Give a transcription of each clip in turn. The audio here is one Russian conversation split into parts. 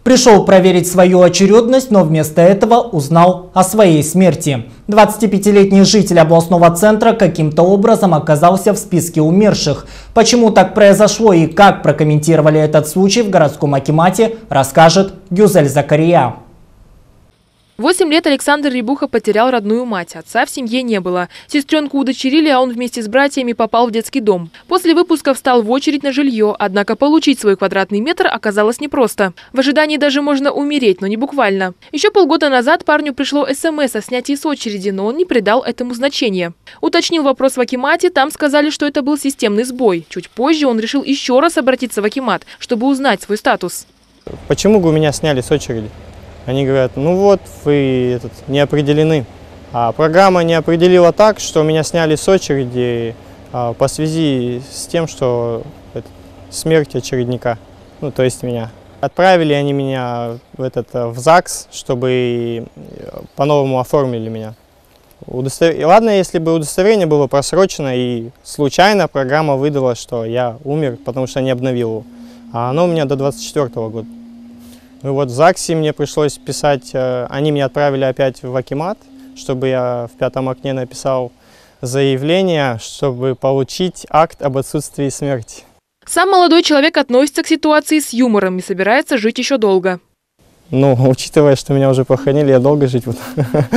Пришел проверить свою очередность, но вместо этого узнал о своей смерти. 25-летний житель областного центра каким-то образом оказался в списке умерших. Почему так произошло и как прокомментировали этот случай в городском акимате, расскажет Гюзель Закария. 8 лет Александр Рябуха потерял родную мать. Отца в семье не было. Сестренку удочерили, а он вместе с братьями попал в детский дом. После выпуска встал в очередь на жилье, однако получить свой квадратный метр оказалось непросто. В ожидании даже можно умереть, но не буквально. Еще полгода назад парню пришло СМС о снятии с очереди, но он не придал этому значения. Уточнил вопрос в акимате, там сказали, что это был системный сбой. Чуть позже он решил еще раз обратиться в акимат, чтобы узнать свой статус. Почему бы меня сняли с очереди? Они говорят, ну вот, вы не определены. А программа не определила так, что меня сняли с очереди по связи с тем, что смерть очередника, ну то есть меня. Отправили они меня в ЗАГС, чтобы по-новому оформили меня. Ладно, если бы удостоверение было просрочено и случайно программа выдала, что я умер, потому что не обновил его. А оно у меня до 24-го года. И вот в ЗАГСе мне пришлось писать, они меня отправили опять в акимат, чтобы я в 5-м окне написал заявление, чтобы получить акт об отсутствии смерти. Сам молодой человек относится к ситуации с юмором и собирается жить еще долго. Ну, учитывая, что меня уже похоронили, я долго жить буду.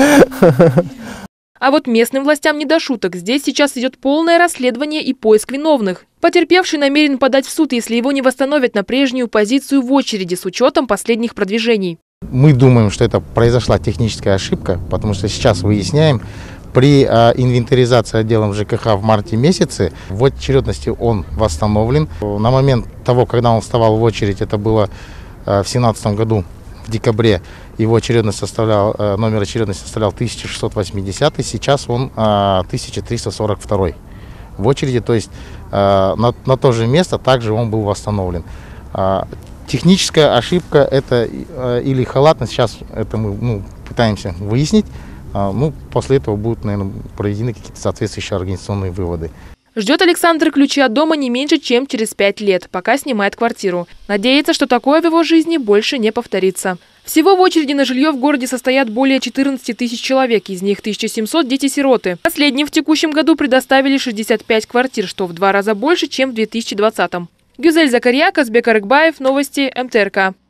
А вот местным властям не до шуток. Здесь сейчас идет полное расследование и поиск виновных. Потерпевший намерен подать в суд, если его не восстановят на прежнюю позицию в очереди с учетом последних продвижений. Мы думаем, что это произошла техническая ошибка, потому что сейчас выясняем, при инвентаризации отделом ЖКХ в марте месяце в очередности он восстановлен. На момент того, когда он вставал в очередь, это было в 2017 году, в декабре, его очередность номер очередности составлял 1680, сейчас он 1342 в очереди, то есть на то же место также он был восстановлен. Техническая ошибка это или халатность, сейчас это мы пытаемся выяснить. После этого будут, наверное, проведены какие-то соответствующие организационные выводы. Ждет Александр ключи от дома не меньше, чем через 5 лет, пока снимает квартиру. Надеется, что такое в его жизни больше не повторится. Всего в очереди на жилье в городе состоят более 14 тысяч человек, из них 1700 – дети-сироты. Последним в текущем году предоставили 65 квартир, что в 2 раза больше, чем в 2020-м. Гюзель Закария, Казбек Арыкбаев, новости МТРК.